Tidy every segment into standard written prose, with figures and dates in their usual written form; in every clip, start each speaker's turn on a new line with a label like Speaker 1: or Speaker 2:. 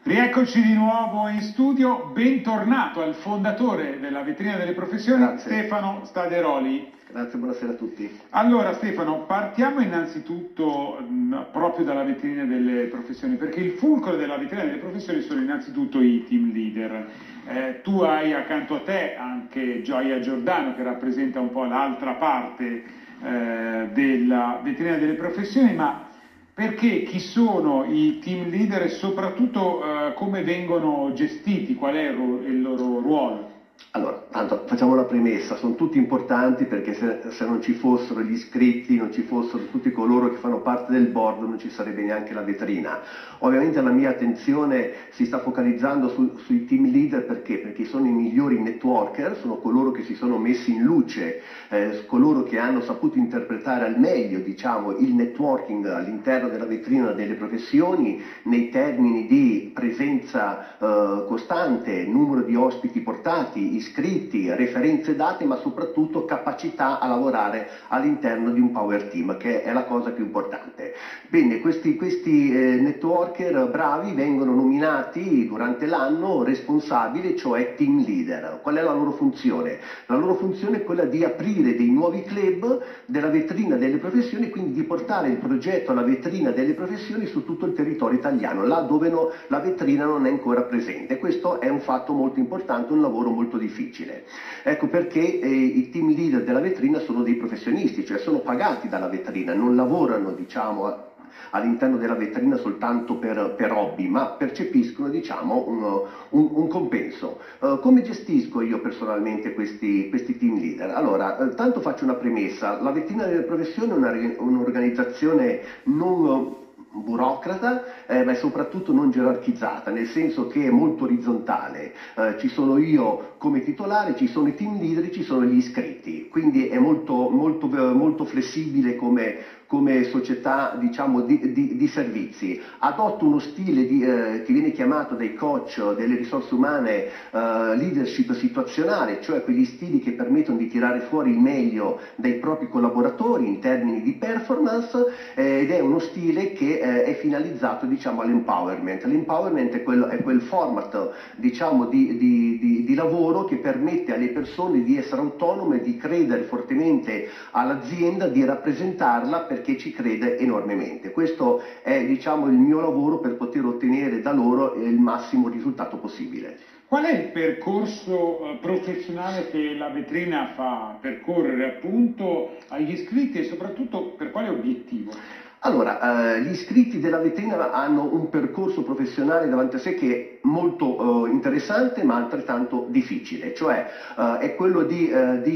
Speaker 1: Rieccoci di nuovo in studio, bentornato al fondatore della Vetrina delle Professioni,
Speaker 2: Grazie.
Speaker 1: Stefano Staderoli.
Speaker 2: Grazie, buonasera a tutti.
Speaker 1: Allora Stefano, partiamo innanzitutto proprio dalla Vetrina delle Professioni, perché il fulcro della Vetrina delle Professioni sono innanzitutto i team leader. Tu hai accanto a te anche Gioia Giordano, che rappresenta un po' l'altra parte della Vetrina delle Professioni, ma perché chi sono i team leader e soprattutto come vengono gestiti, qual è il loro ruolo?
Speaker 2: Allora, tanto facciamo la premessa, sono tutti importanti perché se non ci fossero gli iscritti, non ci fossero tutti coloro che fanno parte del board, non ci sarebbe neanche la vetrina. Ovviamente la mia attenzione si sta focalizzando sui team leader perché sono i migliori networker, sono coloro che si sono messi in luce, coloro che hanno saputo interpretare al meglio, diciamo, il networking all'interno della vetrina delle professioni nei termini di presenza costante, numero di ospiti portati, iscritti, referenze date, ma soprattutto capacità a lavorare all'interno di un power team, che è la cosa più importante. Bene, questi networker bravi vengono nominati durante l'anno responsabili, cioè team leader. Qual è la loro funzione? La loro funzione è quella di aprire dei nuovi club della vetrina delle professioni, quindi di portare il progetto alla vetrina delle professioni su tutto il territorio italiano, là dove la vetrina non è ancora presente. Questo è un fatto molto importante, un lavoro molto difficile. Ecco perché i team leader della vetrina sono dei professionisti, cioè sono pagati dalla vetrina, non lavorano, diciamo, all'interno della vetrina soltanto per hobby, ma percepiscono, diciamo, un compenso. Come gestisco io personalmente questi team leader? Allora, tanto faccio una premessa: la vetrina delle professioni è un'organizzazione non burocrata, ma soprattutto non gerarchizzata, nel senso che è molto orizzontale. Ci sono io come titolare, ci sono i team leader, ci sono gli iscritti, quindi è molto flessibile come società, diciamo, di servizi. Adotto uno stile che viene chiamato dai coach delle risorse umane leadership situazionale, cioè quegli stili che permettono di tirare fuori il meglio dai propri collaboratori in termini di performance, ed è uno stile che è finalizzato, diciamo, all'empowerment. L'empowerment è quel format, diciamo, di lavoro che permette alle persone di essere autonome, di credere fortemente all'azienda, di rappresentarla perché ci crede enormemente. Questo è, diciamo, il mio lavoro per poter ottenere da loro il massimo risultato possibile.
Speaker 1: Qual è il percorso professionale che la vetrina fa percorrere appunto agli iscritti e soprattutto per quale obiettivo?
Speaker 2: Allora, gli iscritti della vetrina hanno un percorso professionale davanti a sé che è molto interessante ma altrettanto difficile, cioè è quello di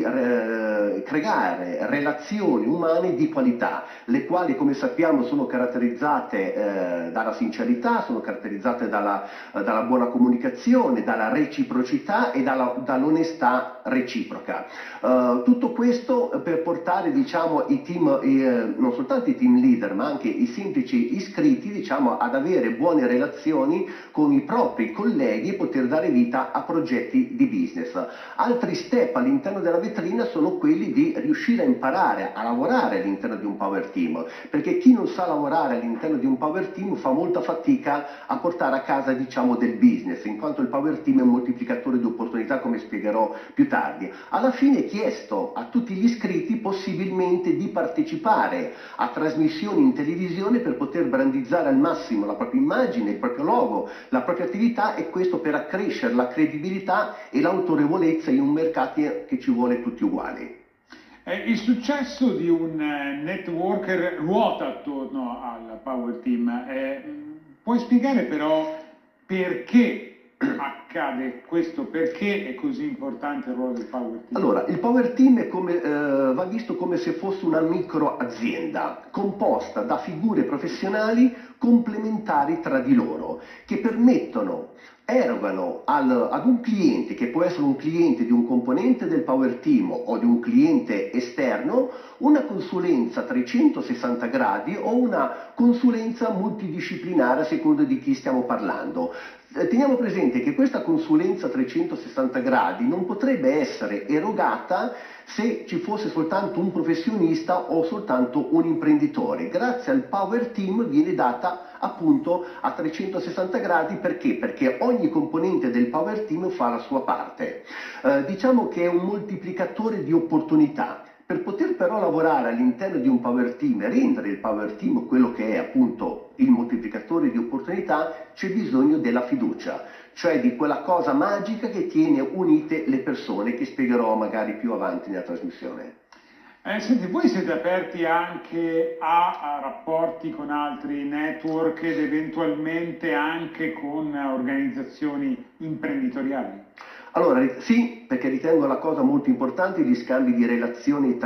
Speaker 2: creare relazioni umane di qualità, le quali, come sappiamo, sono caratterizzate dalla sincerità, sono caratterizzate dalla buona comunicazione, dalla reciprocità e dall'onestà reciproca. Tutto questo per portare, diciamo, i team, non soltanto i team leader, ma anche i semplici iscritti, diciamo, ad avere buone relazioni con i propri colleghi e poter dare vita a progetti di business. Altri step all'interno della vetrina sono quelli di riuscire a imparare a lavorare all'interno di un power team, perché chi non sa lavorare all'interno di un power team fa molta fatica a portare a casa, diciamo, del business, in quanto il power team è un moltiplicatore di opportunità, come spiegherò più tardi. Alla fine è chiesto a tutti gli iscritti possibilmente di partecipare a trasmissioni in televisione per poter brandizzare al massimo la propria immagine, il proprio logo, la propria attività, e questo per accrescere la credibilità e l'autorevolezza in un mercato che ci vuole tutti uguali.
Speaker 1: Il successo di un networker ruota attorno al Power Team. Puoi spiegare però perché accade questo, perché è così importante il ruolo del Power Team?
Speaker 2: Allora, il Power Team è va visto come se fosse una microazienda composta da figure professionali complementari tra di loro, che erogano ad un cliente, che può essere un cliente di un componente del Power Team o di un cliente esterno, una consulenza a 360 gradi o una consulenza multidisciplinare a seconda di chi stiamo parlando. Teniamo presente che questa consulenza a 360 gradi non potrebbe essere erogata se ci fosse soltanto un professionista o soltanto un imprenditore. Grazie al Power Team viene data appunto a 360 gradi. Perché? Perché ogni componente del Power Team fa la sua parte. Diciamo che è un moltiplicatore di opportunità. Per poter però lavorare all'interno di un Power Team e rendere il Power Team quello che è appunto il moltiplicatore di opportunità, c'è bisogno della fiducia, cioè di quella cosa magica che tiene unite le persone, che spiegherò magari più avanti nella trasmissione.
Speaker 1: Senti, voi siete aperti anche a rapporti con altri network ed eventualmente anche con organizzazioni imprenditoriali?
Speaker 2: Allora, sì, perché ritengo la cosa molto importante gli scambi di relazioni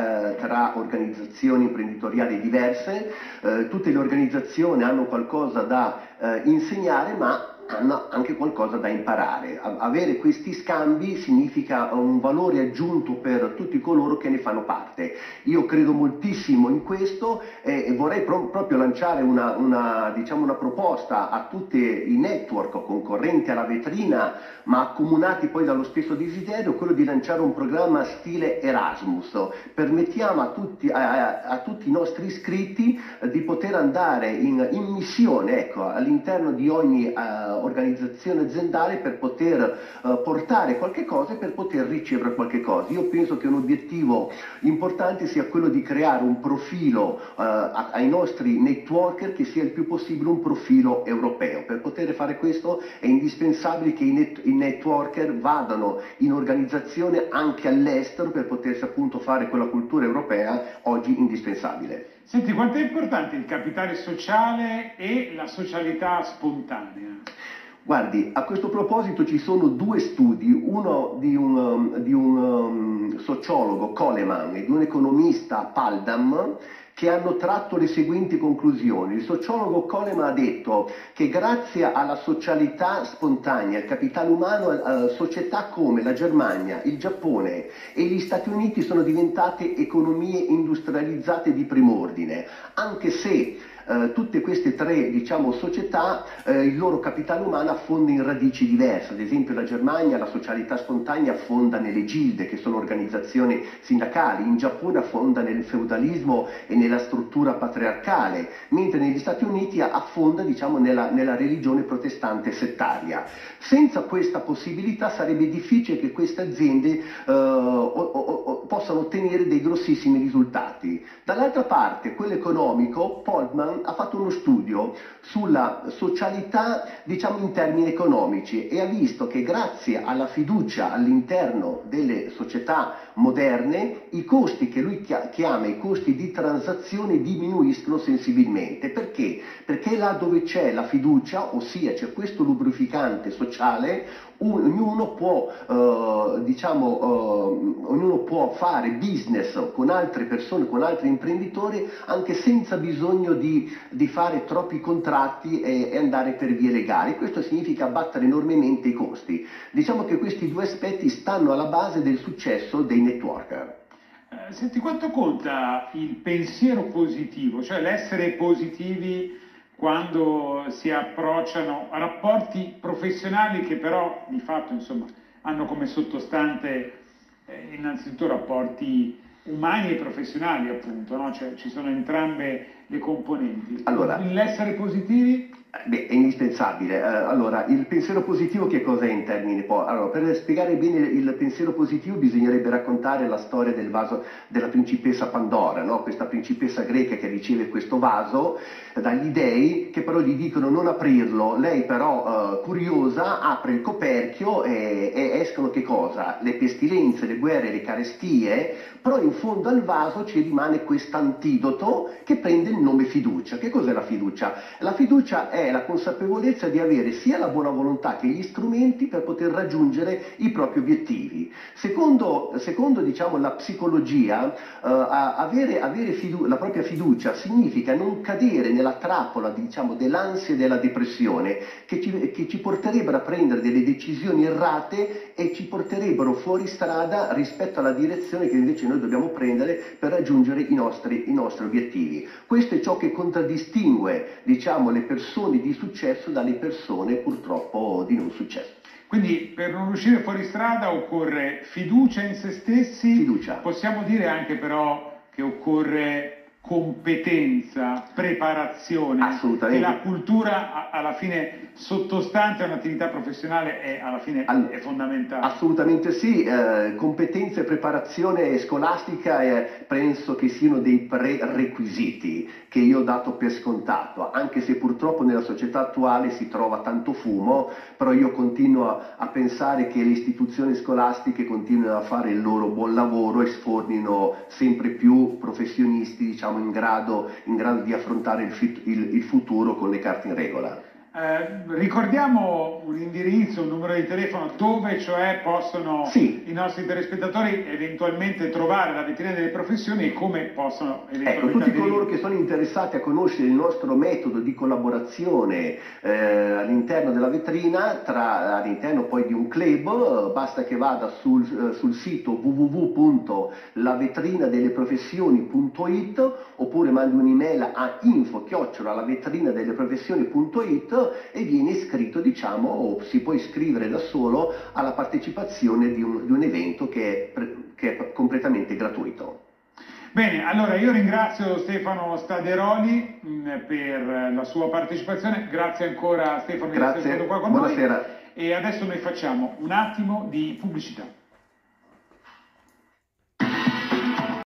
Speaker 2: tra organizzazioni imprenditoriali diverse. Tutte le organizzazioni hanno qualcosa da insegnare, ma hanno anche qualcosa da imparare. Avere questi scambi significa un valore aggiunto per tutti coloro che ne fanno parte. Io credo moltissimo in questo e vorrei proprio lanciare diciamo una proposta a tutti i network concorrenti alla vetrina, ma accomunati poi dallo stesso desiderio, quello di lanciare un programma stile Erasmus. Permettiamo a tutti i nostri iscritti di poter andare in missione, ecco, all'interno di ogni organizzazione aziendale per poter portare qualche cosa e per poter ricevere qualche cosa. Io penso che un obiettivo importante sia quello di creare un profilo ai nostri networker che sia il più possibile un profilo europeo. Per poter fare questo è indispensabile che i networker vadano in organizzazione anche all'estero per potersi appunto fare quella cultura europea oggi indispensabile.
Speaker 1: Senti, quanto è importante il capitale sociale e la socialità spontanea?
Speaker 2: Guardi, a questo proposito ci sono due studi, uno di un sociologo, Coleman, e di un economista, Paldam, che hanno tratto le seguenti conclusioni. Il sociologo Coleman ha detto che grazie alla socialità spontanea, al capitale umano, società come la Germania, il Giappone e gli Stati Uniti sono diventate economie industrializzate di prim'ordine, anche se tutte queste tre, diciamo, società, il loro capitale umano affonda in radici diverse. Ad esempio la Germania, la socialità spontanea affonda nelle gilde, che sono organizzazioni sindacali, in Giappone affonda nel feudalismo e nella struttura patriarcale, mentre negli Stati Uniti affonda, diciamo, nella religione protestante settaria. Senza questa possibilità sarebbe difficile che queste aziende possano ottenere dei grossissimi risultati. Dall'altra parte, quello economico, Polman ha fatto uno studio sulla socialità, diciamo, in termini economici, e ha visto che grazie alla fiducia all'interno delle società moderne i costi, che lui chiama i costi di transazione, diminuiscono sensibilmente. Perché? Perché là dove c'è la fiducia, ossia c'è questo lubrificante sociale, ognuno può fare business con altre persone, con altri imprenditori, anche senza bisogno di fare troppi contratti e andare per vie legali. Questo significa abbattere enormemente i costi. Diciamo che questi due aspetti stanno alla base del successo dei networker.
Speaker 1: Senti, quanto conta il pensiero positivo, cioè l'essere positivi quando si approcciano a rapporti professionali che però di fatto, insomma, hanno come sottostante innanzitutto rapporti umani e professionali, appunto, no? Cioè ci sono entrambe le componenti.
Speaker 2: Allora,
Speaker 1: l'essere positivi?
Speaker 2: Beh, è indispensabile. Allora, il pensiero positivo che cos'è in termini? Allora, per spiegare bene il pensiero positivo bisognerebbe raccontare la storia del vaso della principessa Pandora, no? Questa principessa greca che riceve questo vaso dagli dei, che però gli dicono non aprirlo. Lei però, curiosa, apre il coperchio e escono che cosa? Le pestilenze, le guerre, le carestie, però in fondo al vaso ci rimane quest'antidoto che prende il nome fiducia. Che cos'è la fiducia? La fiducia è la consapevolezza di avere sia la buona volontà che gli strumenti per poter raggiungere i propri obiettivi. Secondo diciamo, la psicologia, avere la propria fiducia significa non cadere nella trappola, diciamo, dell'ansia e della depressione che ci porterebbero a prendere delle decisioni errate e ci porterebbero fuori strada rispetto alla direzione che invece noi dobbiamo prendere per raggiungere i nostri obiettivi. Questo è ciò che contraddistingue, diciamo, le persone persone di successo dalle persone purtroppo di non successo.
Speaker 1: Quindi per non uscire fuori strada occorre fiducia in se stessi,
Speaker 2: Fiducia.
Speaker 1: Possiamo dire anche però che occorre competenza, preparazione,
Speaker 2: Assolutamente.
Speaker 1: che la cultura alla fine sottostante a un'attività professionale è alla fine è fondamentale.
Speaker 2: Assolutamente sì, competenze e preparazione scolastica penso che siano dei prerequisiti che io ho dato per scontato, anche se purtroppo nella società attuale si trova tanto fumo, però io continuo a pensare che le istituzioni scolastiche continuino a fare il loro buon lavoro e sfornino sempre più professionisti, diciamo, in grado di affrontare il futuro con le carte in regola.
Speaker 1: Ricordiamo un indirizzo, un numero di telefono dove cioè possono i nostri telespettatori eventualmente trovare la vetrina delle professioni e come possono eventualmente
Speaker 2: tutti coloro che sono interessati a conoscere il nostro metodo di collaborazione all'interno della vetrina, all'interno poi di un club, basta che vada sul sito www.lavetrinadelleprofessioni.it oppure mandi un'email a info@lavetrinadelleprofessioni.it e viene iscritto, diciamo, o si può iscrivere da solo alla partecipazione di un evento che è completamente gratuito.
Speaker 1: Bene, allora io ringrazio Stefano Staderoli per la sua partecipazione, grazie ancora Stefano di essere stato qua con
Speaker 2: Buonasera.
Speaker 1: noi e adesso noi facciamo un attimo di pubblicità.